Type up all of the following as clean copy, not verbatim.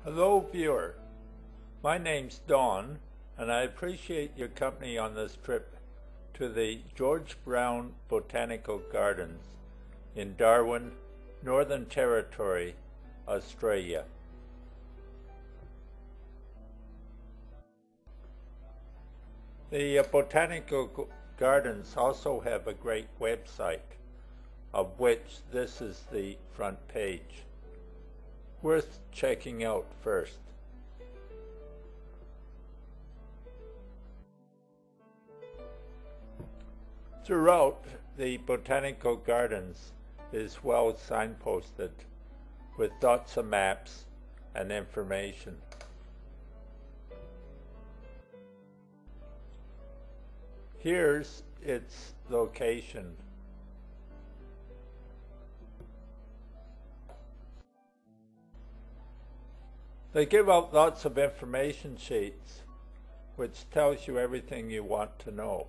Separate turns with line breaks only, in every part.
Hello viewer, my name's Don and I appreciate your company on this trip to the George Brown Botanical Gardens in Darwin, Northern Territory, Australia. The Botanical Gardens also have a great website, of which this is the front page. Worth checking out first. Throughout, the Botanical Gardens is well signposted with lots of maps and information. Here's its location. They give out lots of information sheets which tells you everything you want to know.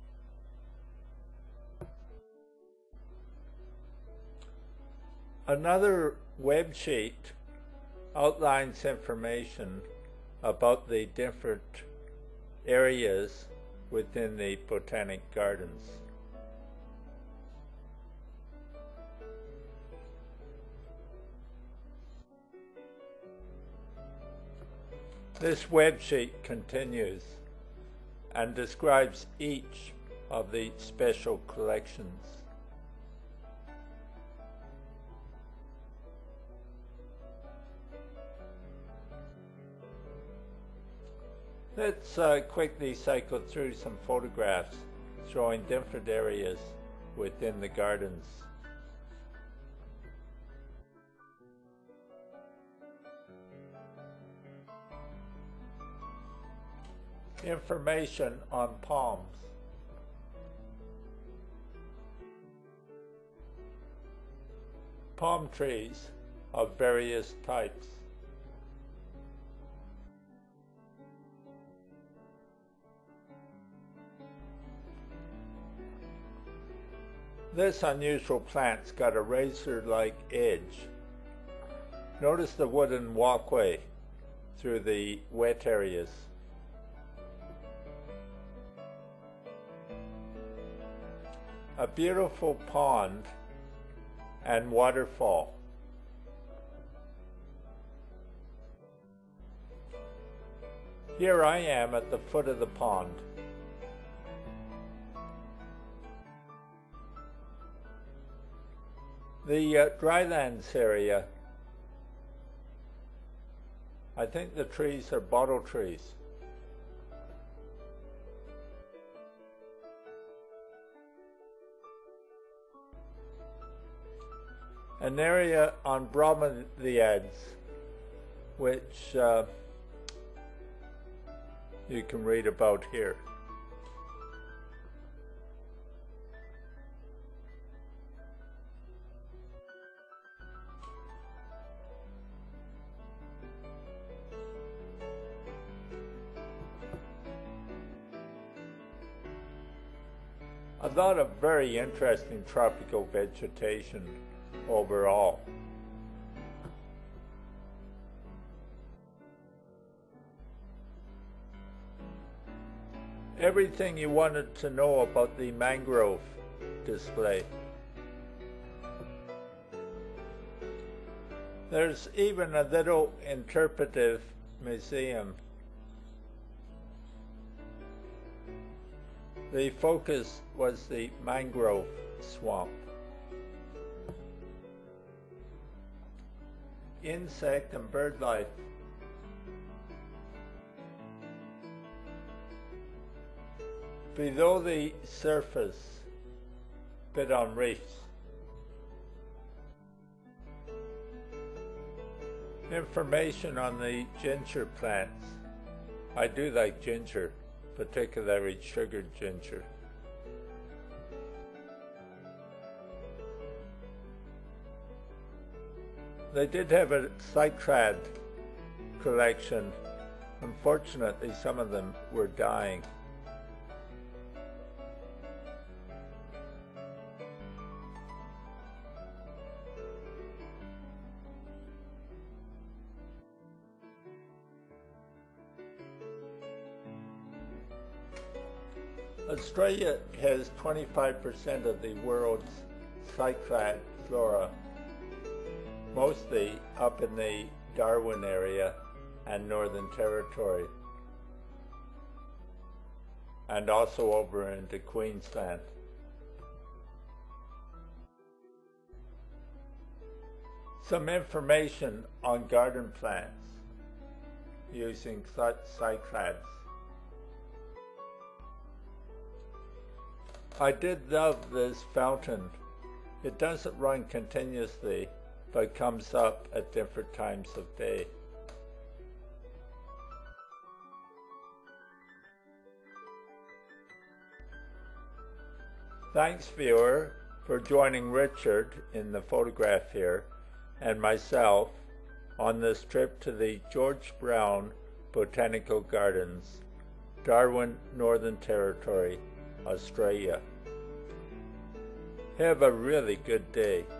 Another web sheet outlines information about the different areas within the Botanic Gardens. This web sheet continues and describes each of the special collections. Let's quickly cycle through some photographs showing different areas within the gardens. Information on palms. Palm trees of various types. This unusual plant's got a razor-like edge. Notice the wooden walkway through the wet areas. A beautiful pond and waterfall. Here I am at the foot of the pond. The drylands area, I think the trees are bottle trees. An area on bromeliads, which you can read about here. A lot of very interesting tropical vegetation overall. Everything you wanted to know about the mangrove display. There's even a little interpretive museum. The focus was the mangrove swamp. Insect and bird life. Below the surface, bit on reefs. Information on the ginger plants. I do like ginger, particularly sugared ginger. They did have a cycad collection. Unfortunately, some of them were dying. Australia has 25% of the world's cyclad flora, mostly up in the Darwin area and Northern Territory, and also over into Queensland. Some information on garden plants using cyclads. I did love this fountain. It doesn't run continuously, but comes up at different times of day. Thanks, viewer, for joining Richard in the photograph here and myself on this trip to the George Brown Botanical Gardens, Darwin, Northern Territory, Australia. Have a really good day.